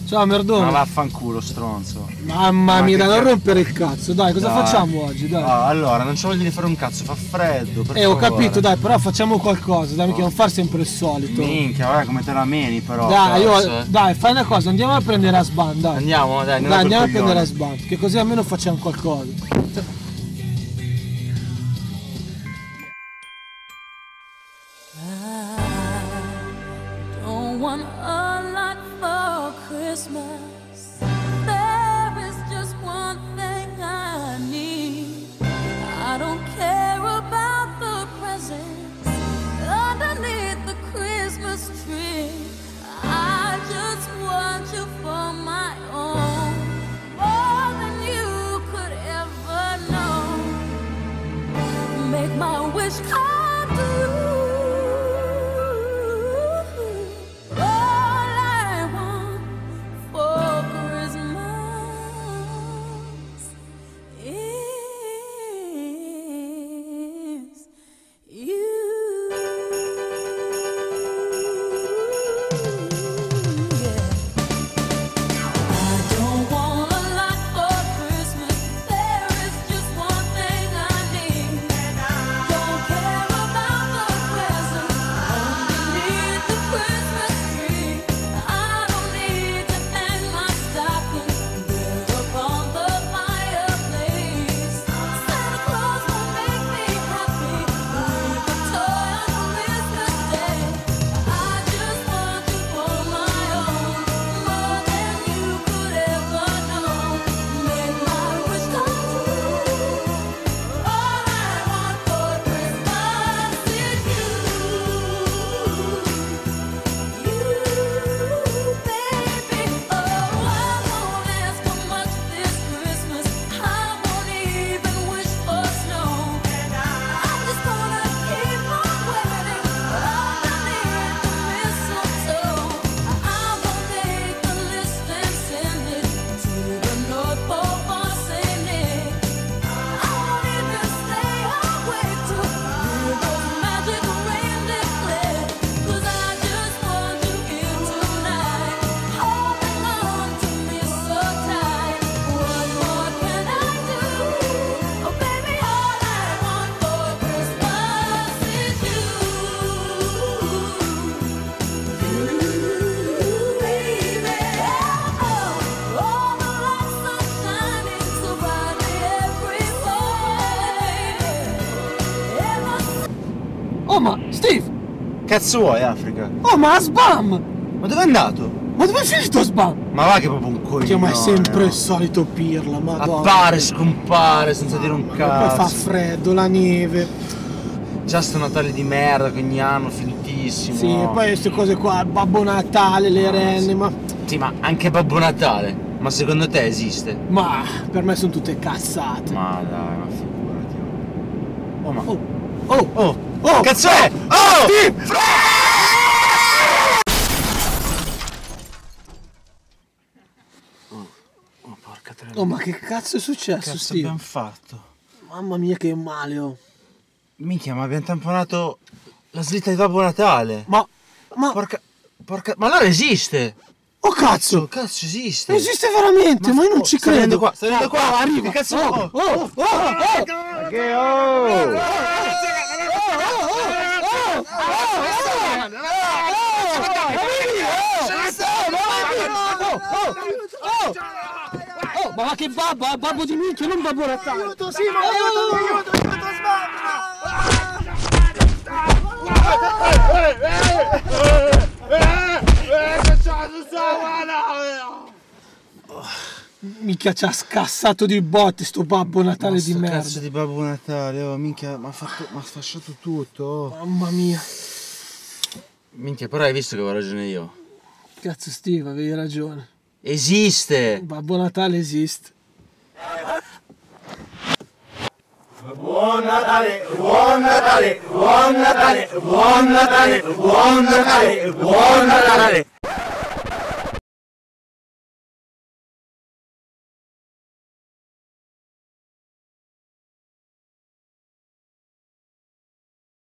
Ciao Merdone. Ma vaffanculo, stronzo. Mamma mia, non rompere il cazzo, dai, cosa facciamo oggi, dai? Allora, non c'ho voglia di fare un cazzo, fa freddo, per Ho favore. capito, dai, però facciamo qualcosa, dai, mica non far sempre il solito. Minchia, guarda come te la meni però. Dai, cazzo, dai, fai una cosa, andiamo a prendere Asban, dai. Andiamo, dai, andiamo a prendere Asban, che così almeno facciamo qualcosa. Oh ma Steve! Cazzo vuoi, Africa? Oh ma Asbam! Ma dove è andato? Ma dove è finito Asbam? Ma va che è proprio un coglione. Ma è sempre il solito pirla, madonna. Appare, scompare senza dire un cazzo. Poi fa freddo, la neve. Già sto Natale di merda che ogni anno finitissimo. Sì, e poi queste cose qua, il Babbo Natale, le renne, ma... Sì, ma anche Babbo Natale. Ma secondo te esiste? Ma per me sono tutte cazzate. Ma dai, ma figurati. Oh ma... Oh! Cazzo è? Oh! Steve! Oh, porca tremenda. Oh, ma che cazzo è successo, Cazzo Steve? abbiamo fatto? Mamma mia che male, oh. Minchia, ma abbiamo tamponato la slitta di Babbo Natale. Ma... Porca... Ma allora esiste! Oh cazzo! Cazzo esiste! Esiste veramente, ma io non ci credo! Sta venendo qua, arriva! Che cazzo? Che ma va che babbo, babbo di minchia, non Babbo Natale! Aiuto, Simo, aiuto, Minchia ci ha scassato di botte sto Babbo Natale di merda! Cazzo di Babbo Natale, oh minchia, mi ha fasciato tutto, oh. Mamma mia! Minchia, però hai visto che avevo ragione io. Cazzo Steve, avevi ragione. Esiste! Babbo Natale esiste. Buon Natale, buon Natale, buon Natale, buon Natale, buon Natale, buon Natale.